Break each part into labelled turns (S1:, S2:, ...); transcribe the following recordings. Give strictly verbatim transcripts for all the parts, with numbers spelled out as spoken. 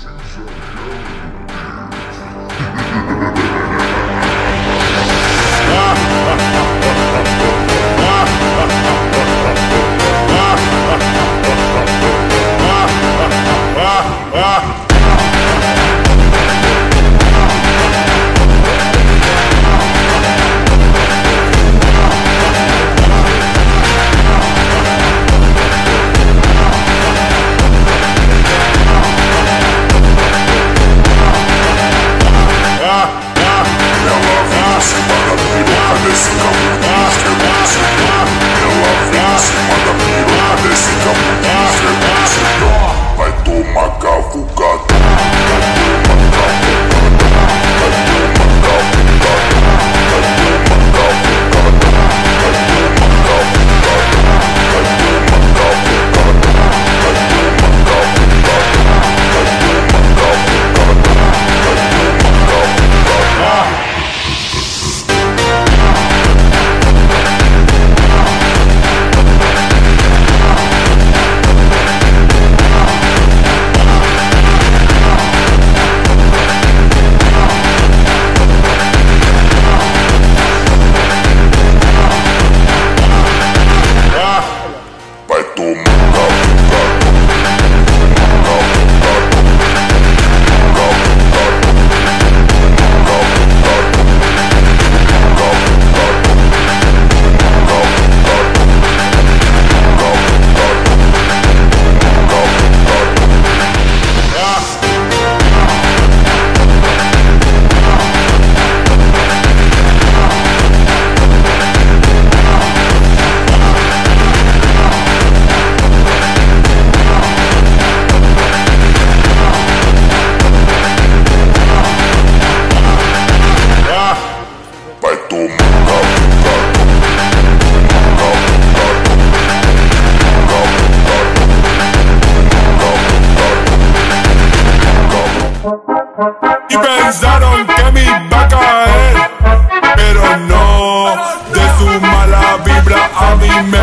S1: Y pensaron que me iba a caer, pero no, de su mala vibra a mí me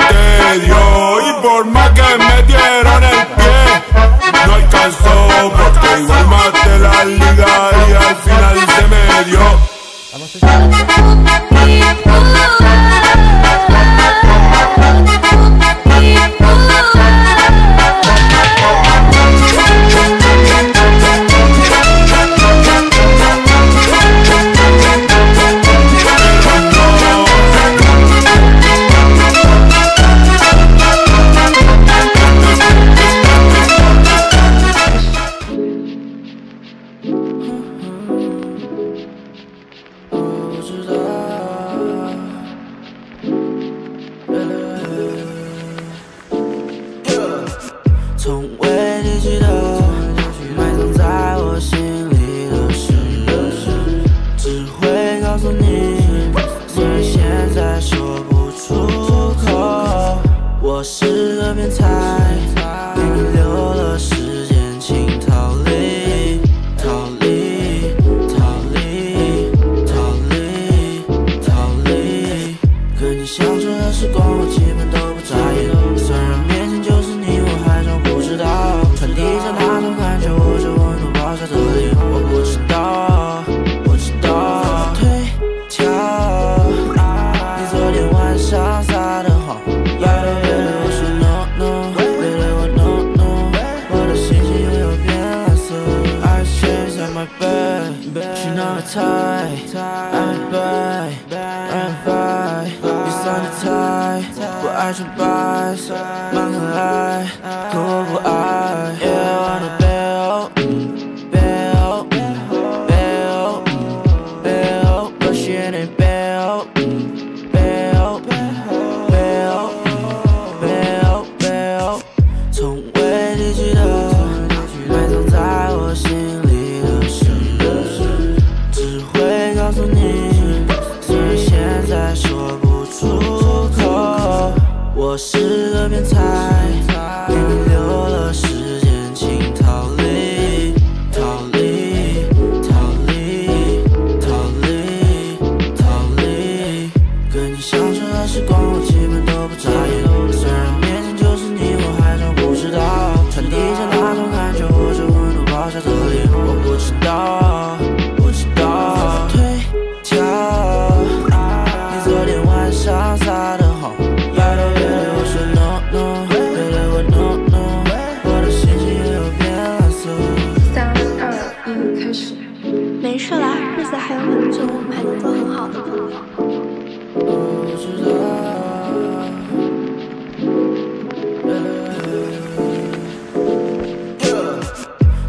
S1: protegió. Y por más que me dieron el pie, no alcanzó, porque igual maté la liga y al final se me dio.
S2: 从未提起的，埋藏在我心里的事，只会告诉你，虽然现在说不出口。我是个变态，给你留了时间，请逃离，逃离，逃离，逃离，逃离。跟你相处的时光，我基本都不在意。虽然面前就是你，我还装不知道，传递着那种感觉，我这温度爆炸的力，我不知道，我知道。推敲，你昨天晚上撒的谎，别对我说 no no， 别对我 no no， 我的心情又有变蓝色。I change at my bed， she not my type，I'm bad，I'm fine， 你算的菜，不爱纯白，蛮可爱，可我不爱。Yeah， 我的背后，背后，背后，背后，我写你背后，背后，背后，背后，背后，从未提起的，埋藏在我心里的事，只会告诉你，虽然现在说不出口。我是个变态。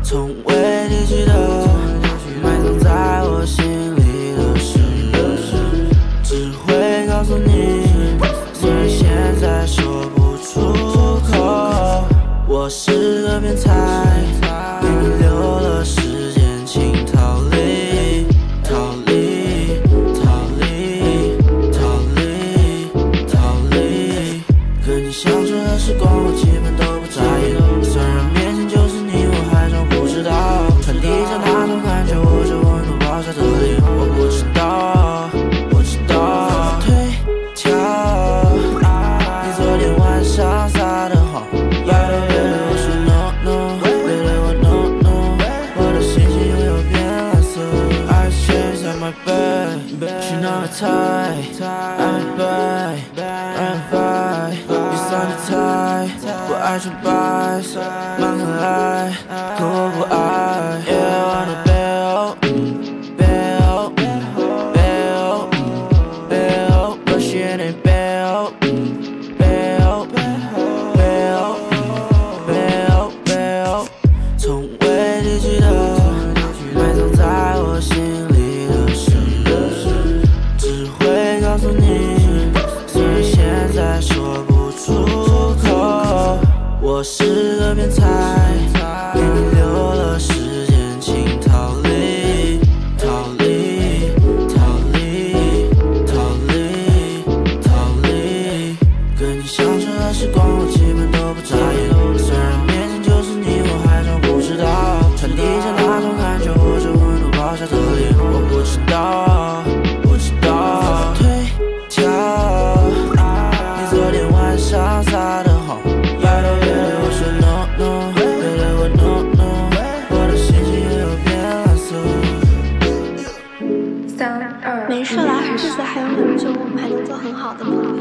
S2: 从未提起的，埋藏在我心里的事，只会告诉你，虽然现在说不出口。我是个变态，给你留了时间，请逃离，逃离，逃离，逃离，逃离。跟你相处的时光，我基本都不在意。虽然面前就是你，我还装不知道。传递着那种感觉，我这温度爆炸的脸，我不知道，不知道。推敲，你昨天晚上撒的谎，别对别对我说 no no， 别对我 no no， 我的心情又有变蓝色。I change on my bed， she not my type，I'm bad，I'm fine， 你算你菜，不爱纯白，蛮可爱，可我不爱。Yeah， 我的背后，背后，背后，背后，我写你背后，背后，背后，背后，背后，从未提起的，埋藏在我心里的事，只会告诉你，虽然现在说不出口。我是个变态，给你留了时间，请逃离，逃离，逃离，逃离，逃离。跟你相处的时光，我基本都不在意。虽然面前就是你，我还装不知道。传递着那种感觉，我这温度爆炸的脸，我不知道，不知道。推敲，你昨天晚上撒的谎。
S3: 没事啦，日子还有很久，我们还能做很好的朋友。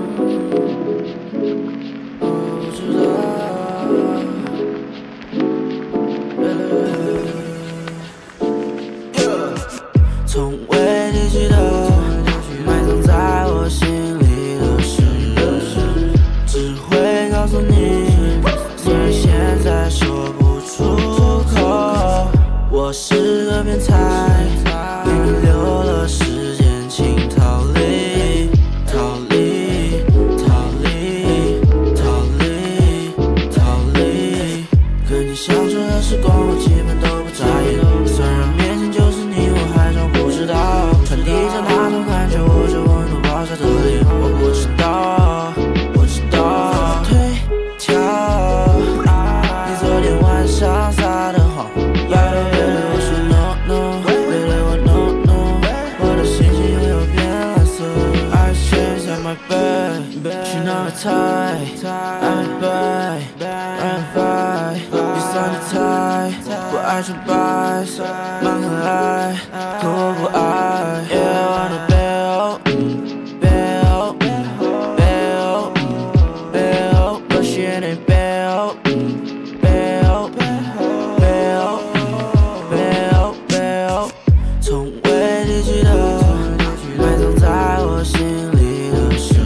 S2: 从未提起的，埋藏在我心里的事，只会告诉你，虽然现在说不出口。我是个变态，给你留了时间，请逃离，逃离，逃离，逃离，逃离。跟你相处的时光，我基本都不在意。虽然面前就是你，我还装不知道。传递着那种感觉，我这温度爆炸的脸，我不知道，不知道。推敲，你昨天晚上撒的谎。She not my type，I'm bad，I'm fine， 你算你菜，不爱纯白，蛮可爱，可我不爱。Yeah， 我的背后，背后，背后，背后，我写你背后，背后，背后，背后，背后，从未提起的，埋藏在我心里的事。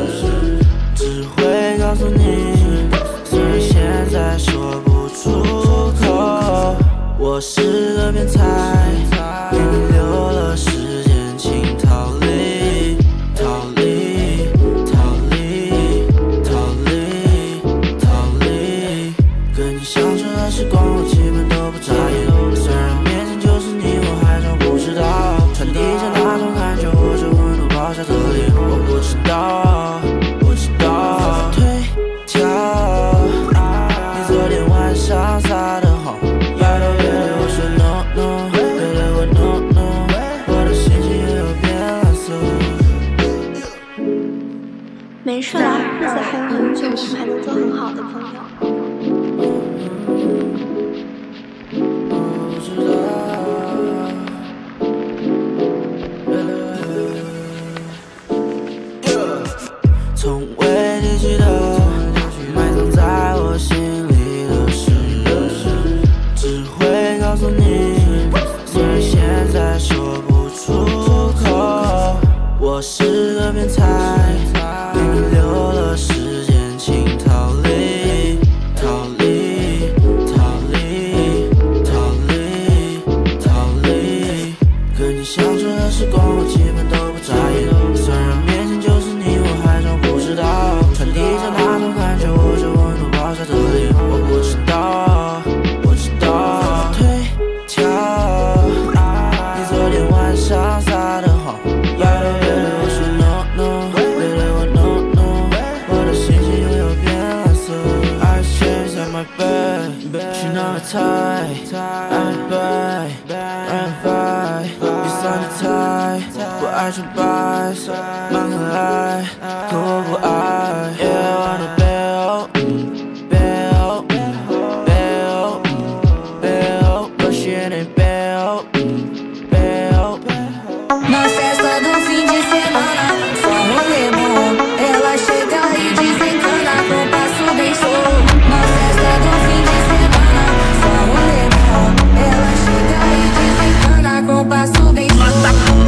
S2: 告诉你，虽然现在说不出口。我是个变态，给你留了时间，请逃离，逃离，逃离，逃离，逃离。跟你相处的时光，我基本都不在意。虽然面前就是你，我还装不知道。传递着那种感觉，我这温度爆炸的脸，我不知道，不知道。你昨天晚上撒的谎，别对别对我说 no no， 别对我 no no， 我的心情又有变蓝色。
S3: 没事啦，日子还有很久，我们还能做很好的朋友。
S2: 从未提起的，埋藏在我心里的事，只会告诉你，虽然现在说不出口。我是个变态，给你留了时间，请逃离。 爱背，人飞，雨伞的太，不爱崇拜，蛮可爱，可我不爱。Yeah， 我的背后，背后，背后，背后，我写你背后，背后。
S4: Na festa do fim de semana, só rolê bom. Ela chega e desencana com passo bem solto. Na festa do fim de semana, só rolê bom. Ela chega e desencana com passo bem solto.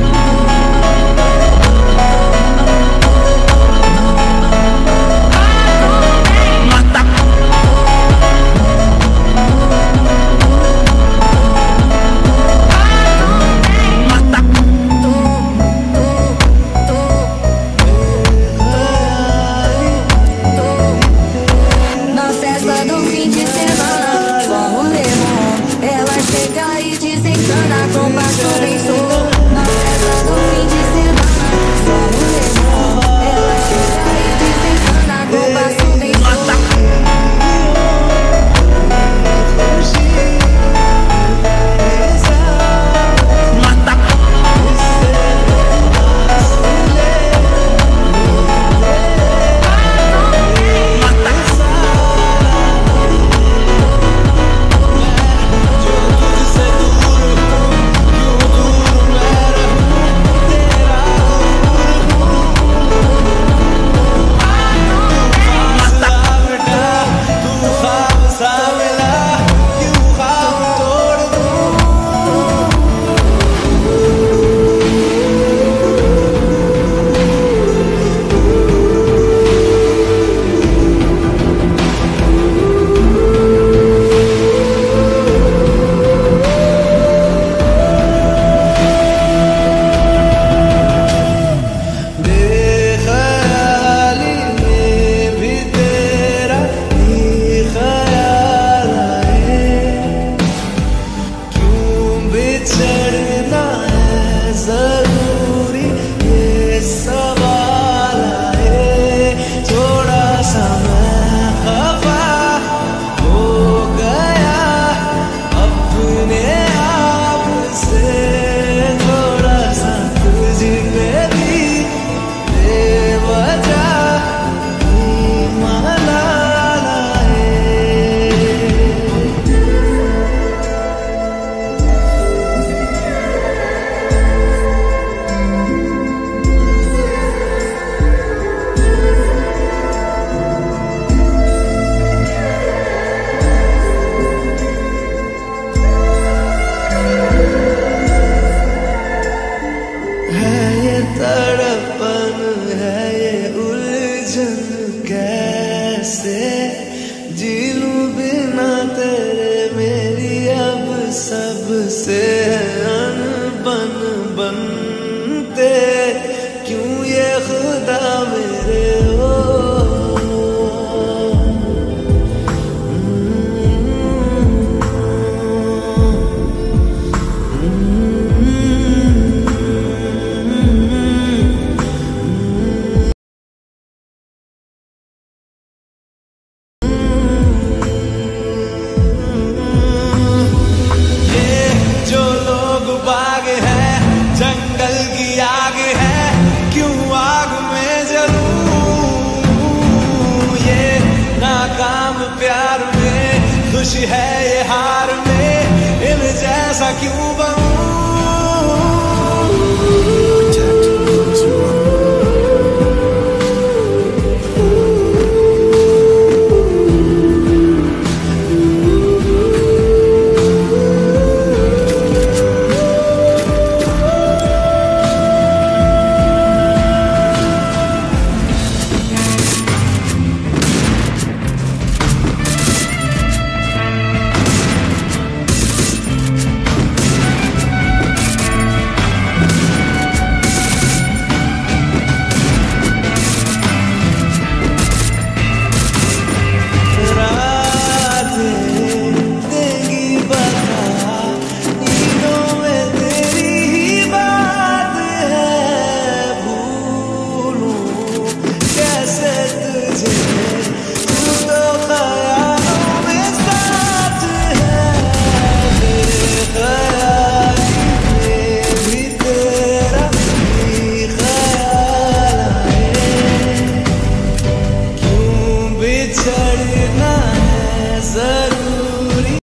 S5: सबसे अनबन बनते क्यों ये खुदा मेरे हो। जंगल की आग है क्यों आग में जलूं, ये नाकाम प्यार में खुश है ये हार में इन जैसा क्यों बनूं।